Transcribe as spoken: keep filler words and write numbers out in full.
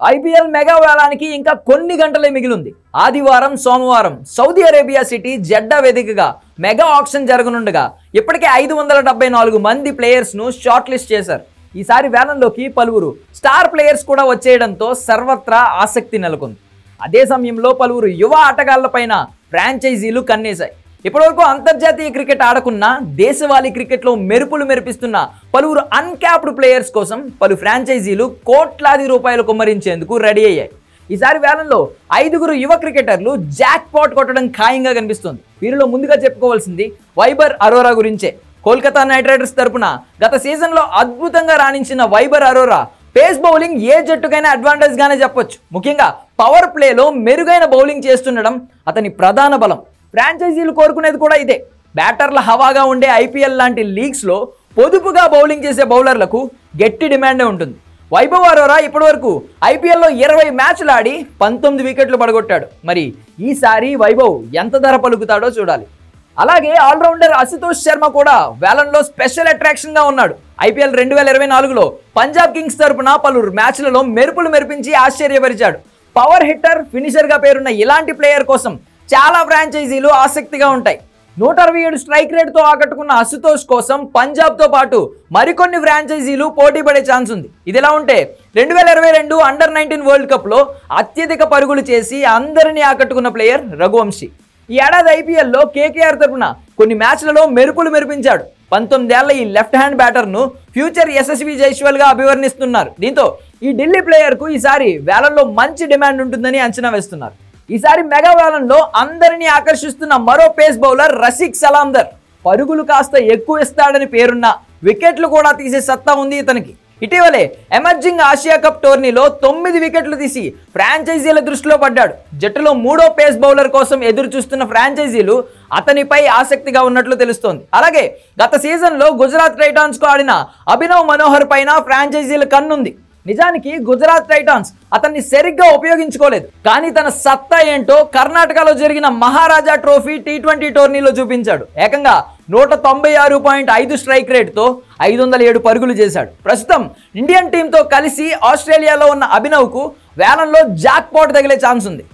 IPL mega వేలానికి ఇంకా కొన్ని గంటలే మిగిలింది. ఆదివారం సోమవారం సౌదీ అరేబియా సిటీ జెడ్డా వేదికగా మెగా ఆక్షన్ జరగనుండగా ఇప్పటికే ఐదు వందల డెబ్బై నాలుగు మంది ప్లేయర్స్ను షార్ట్ లిస్ట్ చేశారు. ఈసారి వేలంలోకి పలువురు స్టార్ ప్లేయర్స్ కూడా వచ్చేయడంతో సర్వత్రా ఆసక్తి నెలకొంది. అదే సమయంలో పలువురు యువ ఆటగాళ్లపైన ఫ్రాంచైజీలు కన్నేశాయి. ఇప్పటివరకు అంతర్జాతీయ క్రికెట్ ఆడకున్న దేశవాళీ క్రికెట్లో మెరుపులు మెరిపిస్తున్న పలువురు అన్క్యాప్డ్ ప్లేయర్స్ కోసం పలు ఫ్రాంచైజీలు కోట్లాది రూపాయలు కుమ్మరించేందుకు రెడీ అయ్యాయి. ఈసారి వేలంలో ఐదుగురు యువ క్రికెటర్లు జాక్ పాట్ కొట్టడం ఖాయంగా కనిపిస్తుంది. వీరిలో ముందుగా చెప్పుకోవాల్సింది వైబర్ అరోరా గురించే. కోల్కతా నైట్ రైడర్స్ తరపున గత సీజన్లో అద్భుతంగా రాణించిన వైబర్ అరోరా పేస్ బౌలింగ్ ఏ జట్టుకైనా అడ్వాంటేజ్ గానే చెప్పొచ్చు. ముఖ్యంగా పవర్ ప్లేలో మెరుగైన బౌలింగ్ చేస్తుండడం అతని ప్రధాన బలం. ఫ్రాంచైజీలు కోరుకునేది కూడా ఇదే. బ్యాటర్ల హవాగా ఉండే ఐపీఎల్ లాంటి లీగ్స్లో పొదుపుగా బౌలింగ్ చేసే బౌలర్లకు గట్టి డిమాండే ఉంటుంది. వైభవ్ అరోరా ఇప్పటివరకు ఐపీఎల్లో ఇరవై మ్యాచ్లు ఆడి పంతొమ్మిది వికెట్లు పడగొట్టాడు. మరి ఈసారి వైభవ్ ఎంత ధర పలుకుతాడో చూడాలి. అలాగే ఆల్రౌండర్ అశుతోష్ శర్మ కూడా వేలంలో స్పెషల్ అట్రాక్షన్గా ఉన్నాడు. ఐపీఎల్ రెండు వేల ఇరవై నాలుగులో పంజాబ్ కింగ్స్ తరపున పలువురు మ్యాచ్లలో మెరుపులు మెరిపించి ఆశ్చర్యపరిచాడు. పవర్ హిట్టర్, ఫినిషర్గా పేరున్న ఇలాంటి ప్లేయర్ కోసం చాలా ఫ్రాంచైజీలు ఆసక్తిగా ఉంటాయి. నూట అరవై ఏడు స్ట్రైక్ రేట్తో ఆకట్టుకున్న అశుతోష్ కోసం పంజాబ్తో పాటు మరికొన్ని ఫ్రాంచైజీలు పోటీ పడే ఛాన్స్ ఉంది. ఇదిలా ఉంటే రెండు వేల ఇరవై రెండు అండర్ నైన్టీన్ వరల్డ్ కప్లో అత్యధిక పరుగులు చేసి అందరినీ ఆకట్టుకున్న ప్లేయర్ రఘువంశీ. ఈ ఏడాది ఐపీఎల్లో కేకేఆర్ తరపున కొన్ని మ్యాచ్లలో మెరుపులు మెరిపించాడు. పంతొమ్మిదేళ్ల ఈ లెఫ్ట్ హ్యాండ్ బ్యాటర్ను ఫ్యూచర్ యశస్వి జైస్వాల్గా అభివర్ణిస్తున్నారు. దీంతో ఈ ఢిల్లీ ప్లేయర్కు ఈసారి వేలంలో మంచి డిమాండ్ ఉంటుందని అంచనా వేస్తున్నారు. ఈసారి మెగా వేలంలో అందరినీ ఆకర్షిస్తున్న మరో పేస్ బౌలర్ రషీద్ సలాందర్. పరుగులు కాస్త ఎక్కువ ఇస్తాడని పేరున్న వికెట్లు కూడా తీసే సత్తా ఉంది ఇతనికి. ఇటీవలే ఎమర్జింగ్ ఆసియా కప్ టోర్నీలో తొమ్మిది వికెట్లు తీసి ఫ్రాంచైజీల దృష్టిలో పడ్డాడు. జట్టులో మూడో పేస్ బౌలర్ కోసం ఎదురు చూస్తున్న ఫ్రాంచైజీలు అతనిపై ఆసక్తిగా ఉన్నట్లు తెలుస్తోంది. అలాగే గత సీజన్లో గుజరాత్ టైటాన్స్కు ఆడిన అభినవ్ మనోహర్ పైన ఫ్రాంచైజీల కన్నుంది. నిజానికి గుజరాత్ టైటాన్స్ అతన్ని సరిగ్గా ఉపయోగించుకోలేదు. కానీ తన సత్తా ఏంటో కర్ణాటకలో జరిగిన మహారాజా ట్రోఫీ టీ ట్వంటీ టోర్నీలో చూపించాడు. ఏకంగా నూట తొంభై ఆరు పాయింట్ ఐదు స్ట్రైక్ రేట్తో ఐదు వందల ఏడు పరుగులు చేశాడు. ప్రస్తుతం ఇండియన్ టీంతో కలిసి ఆస్ట్రేలియాలో ఉన్న అభినవ్కు వేలంలో జాక్ పాట్ తగిలే ఛాన్స్ ఉంది.